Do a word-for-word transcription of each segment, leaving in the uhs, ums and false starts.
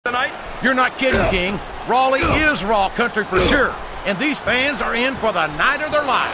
tonight? You're not kidding, King. Raleigh is Raw country for sure. And these fans are in for the night of their lives.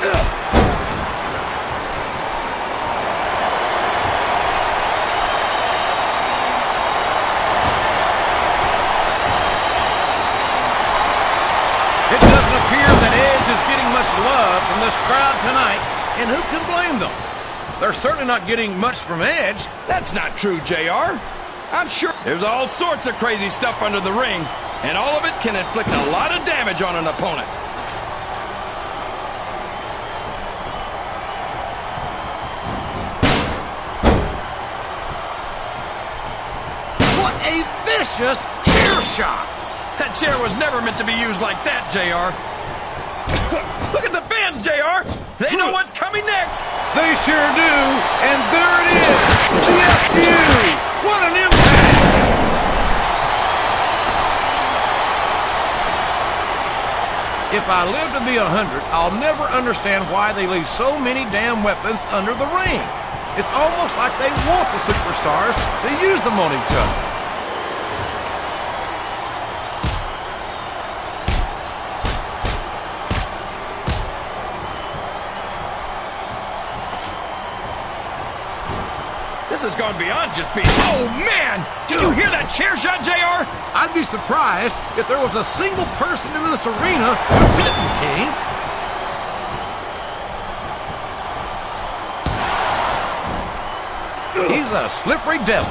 It doesn't appear that Edge is getting much love from this crowd tonight, and who can blame them? They're certainly not getting much from Edge. That's not true, J R. I'm sure there's all sorts of crazy stuff under the ring, and all of it can inflict a lot of damage on an opponent. What a vicious chair shot! That chair was never meant to be used like that, J R. Look at the fans, J R. They know what's coming next. They sure do. And there it is. The F U. What an impact. If I live to be a hundred, I'll never understand why they leave so many damn weapons under the ring. It's almost like they want the superstars to use them on each other. This has gone beyond just being... Oh, man! Did you hear that chair shot, J R? I'd be surprised if there was a single person in this arena who didn't, King. He's a slippery devil.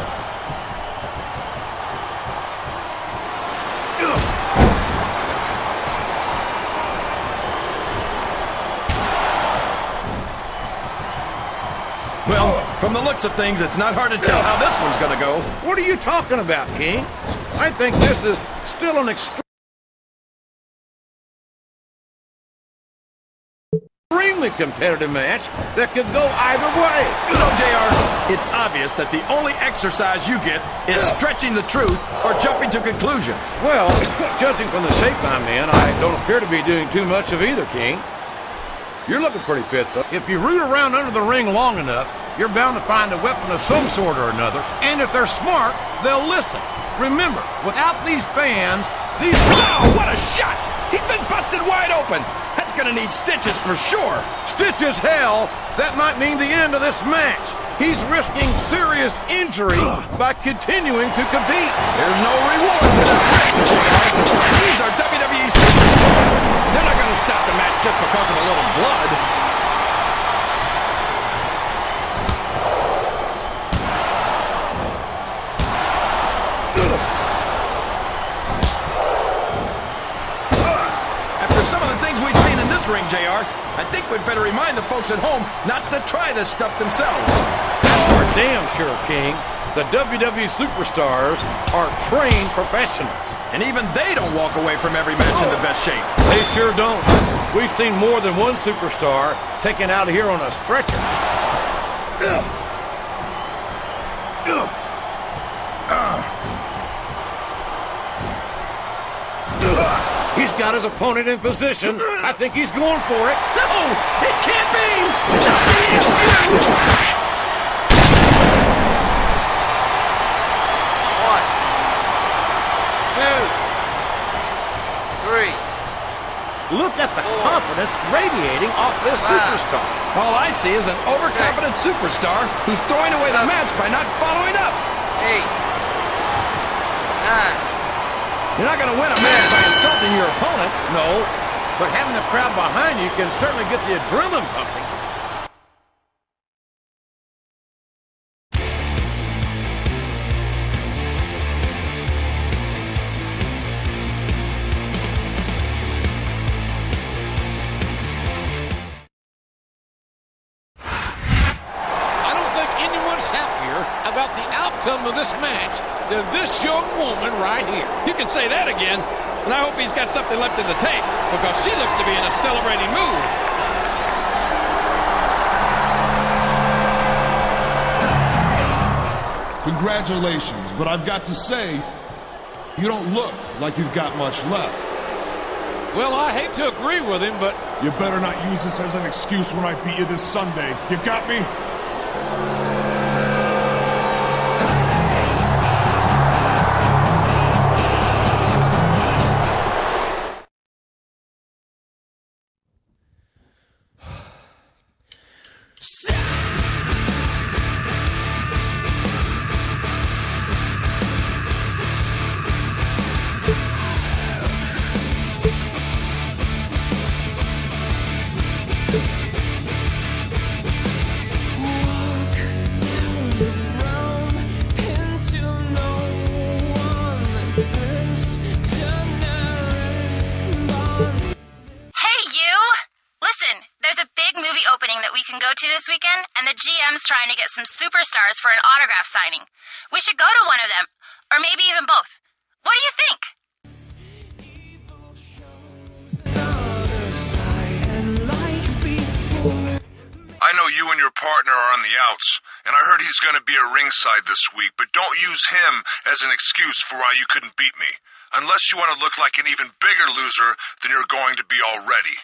Well, from the looks of things, it's not hard to tell how this one's gonna go. What are you talking about, King? I think this is still an extremely competitive match that could go either way. You know, J R, it's obvious that the only exercise you get is stretching the truth or jumping to conclusions. Well, judging from the shape I'm in, I don't appear to be doing too much of either, King. You're looking pretty fit, though. If you root around under the ring long enough, you're bound to find a weapon of some sort or another. And if they're smart, they'll listen. Remember, without these fans, these... Wow, what a shot! He's been busted wide open. That's gonna need stitches for sure. Stitches, hell! That might mean the end of this match. He's risking serious injury by continuing to compete. There's no reward for that risk, J R. These are W W E superstars. They're not gonna stop the match just because of a little blood. After some of the things we've seen in this ring, J R, I think we'd better remind the folks at home not to try this stuff themselves. That's for damn sure, King. The W W E superstars are trained professionals. And even they don't walk away from every match in the best shape. They sure don't. We've seen more than one superstar taken out of here on a stretcher. He's got his opponent in position. I think he's going for it. No, it can't be. Not the F U. Look at the confidence radiating off this superstar. All I see is an overconfident superstar who's throwing away the match by not following up. Eight. Nine. You're not going to win a match by insulting your opponent. No, but having the crowd behind you can certainly get the adrenaline pumping. Of this match than this young woman right here. You can say that again, and I hope he's got something left in the tank because she looks to be in a celebrating mood. Congratulations, but I've got to say, you don't look like you've got much left. Well, I hate to agree with him, but... You better not use this as an excuse when I beat you this Sunday. You got me? The G M's trying to get some superstars for an autograph signing. We should go to one of them, or maybe even both. What do you think? I know you and your partner are on the outs, and I heard he's going to be at ringside this week, but don't use him as an excuse for why you couldn't beat me. Unless you want to look like an even bigger loser than you're going to be already.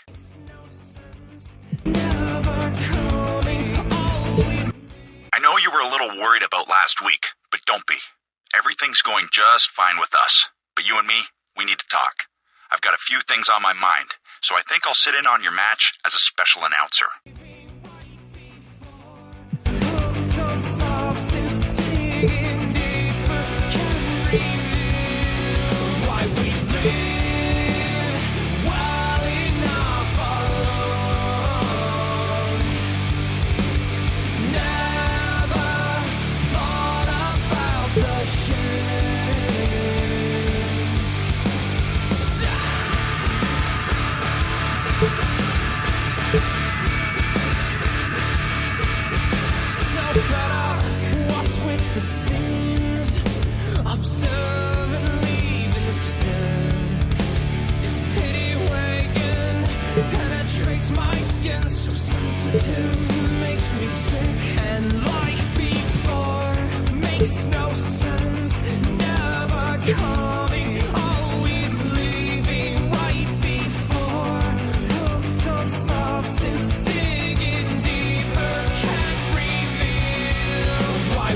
I know you were a little worried about last week, but don't be. Everything's going just fine with us. But you and me, we need to talk. I've got a few things on my mind, so I think I'll sit in on your match as a special announcer. My skin so sensitive, makes me sick, and like before, makes no sense, never coming, always leaving right before, hooked on substance, digging deeper, can't reveal why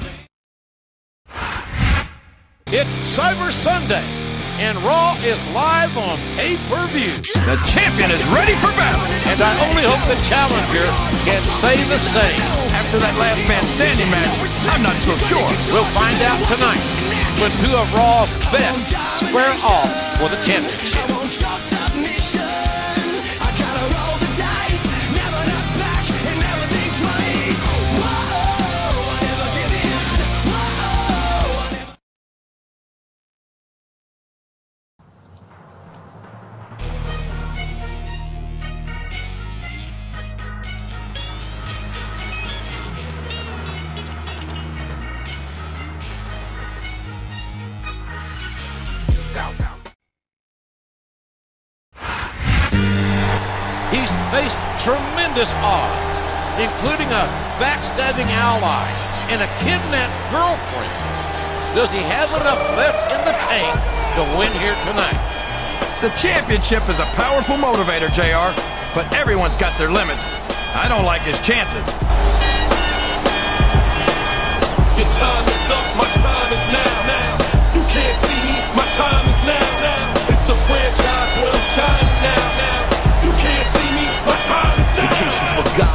we. It's Cyber Sunday, and Raw is live on pay-per-view. The champion is ready for battle. And I only hope the challenger can say the same. After that last man standing match, I'm not so sure. We'll find out tonight when two of Raw's best square off for the championship. He's faced tremendous odds, including a backstabbing ally and a kidnapped girlfriend. Does he have enough left in the tank to win here tonight? The championship is a powerful motivator, J R, but everyone's got their limits. I don't like his chances. Your time is up, my time is now, now. You can't see me, my time is now, now. It's the franchise where I'm shining now, now. You can't see me, my time is now. In case you forgot.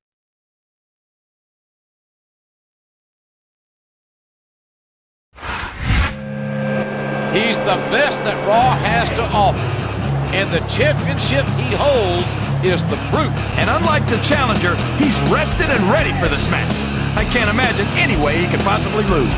He's the best that Raw has to offer, and the championship he holds is the proof. And unlike the challenger, he's rested and ready for this match. I can't imagine any way he could possibly lose.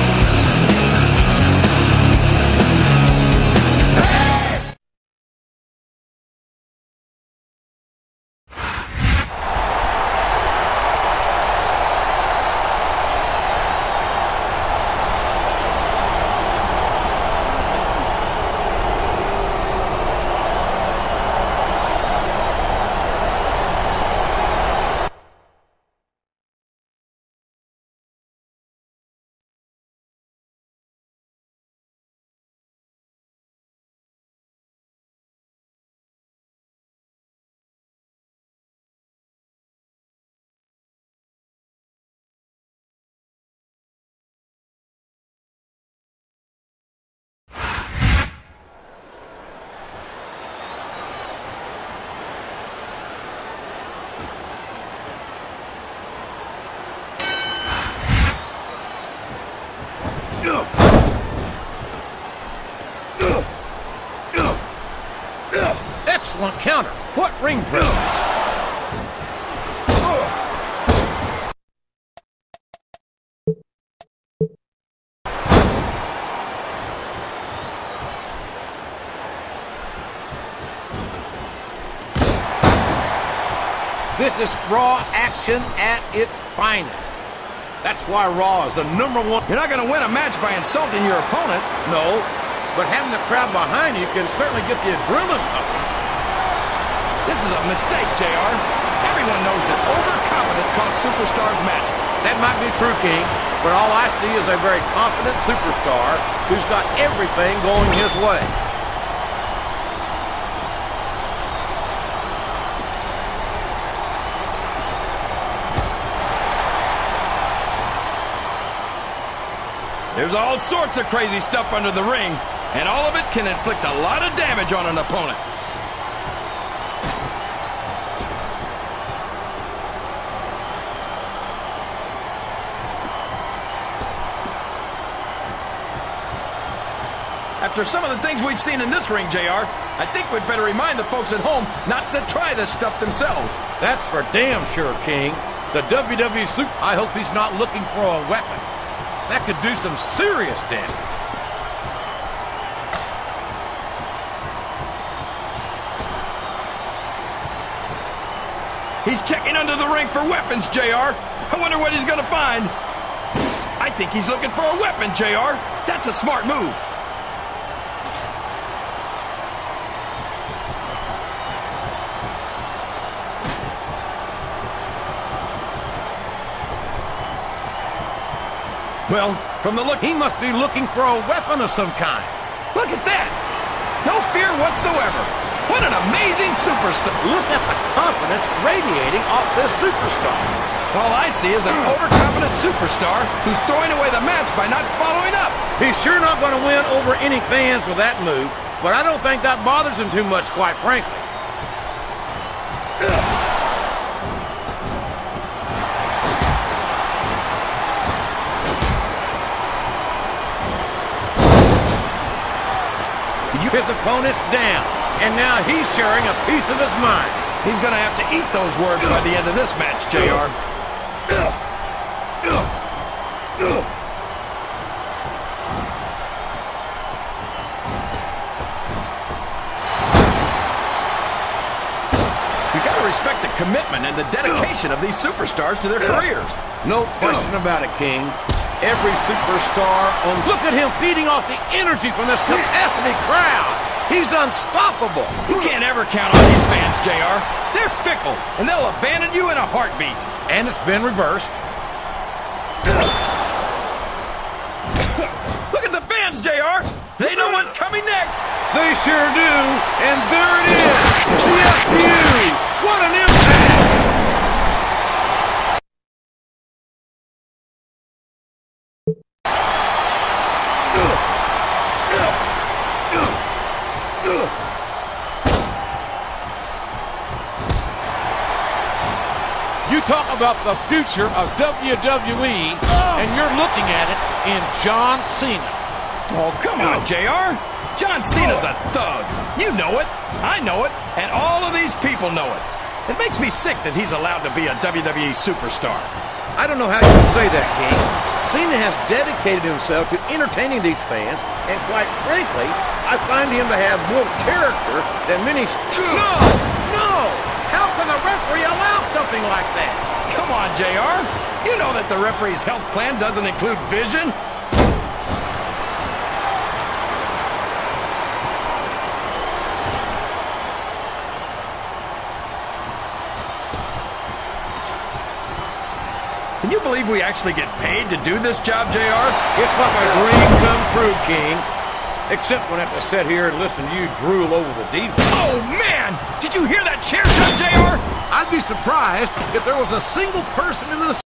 Excellent counter. What ring presence? This is Raw action at its finest. That's why Raw is the number one. You're not going to win a match by insulting your opponent. No, but having the crowd behind you can certainly get the adrenaline pumping. This is a mistake, J R. Everyone knows that overconfidence costs superstars matches. That might be true, King, but all I see is a very confident superstar who's got everything going his way. There's all sorts of crazy stuff under the ring, and all of it can inflict a lot of damage on an opponent. After some of the things we've seen in this ring, J R, I think we'd better remind the folks at home not to try this stuff themselves. That's for damn sure, King. The W W E Super... I hope he's not looking for a weapon. That could do some serious damage. He's checking under the ring for weapons, J R. I wonder what he's going to find. I think he's looking for a weapon, J R. That's a smart move. Well, from the look... He must be looking for a weapon of some kind. Look at that! No fear whatsoever. What an amazing superstar. Look at the confidence radiating off this superstar. All I see is an overconfident superstar who's throwing away the match by not following up. He's sure not going to win over any fans with that move, but I don't think that bothers him too much, quite frankly. His opponent's down, and now he's sharing a piece of his mind. He's going to have to eat those words by the end of this match, J R. You got to respect the commitment and the dedication of these superstars to their careers. No question about it, King. Every superstar on... Look at him feeding off the energy from this capacity crowd. He's unstoppable. You can't ever count on these fans, J R. They're fickle, and they'll abandon you in a heartbeat. And it's been reversed. Look at the fans, J R. They know what's coming next. They sure do. And there it is. The F U. What an impact. You talk about the future of W W E, and you're looking at it in John Cena. Oh, come on, J R. John Cena's a thug. You know it. I know it. And all of these people know it. It makes me sick that he's allowed to be a W W E superstar. I don't know how you can say that, King. Cena has dedicated himself to entertaining these fans, and quite frankly, I find him to have more character than many... No! No! How can the referee allow something like that? Come on, J R. You know that the referee's health plan doesn't include vision. Can you believe we actually get paid to do this job, J R? It's like a dream come true, King. Except when I have to sit here and listen to you drool over the diva. Oh, man! Did you hear that chair shot, J R? I'd be surprised if there was a single person in this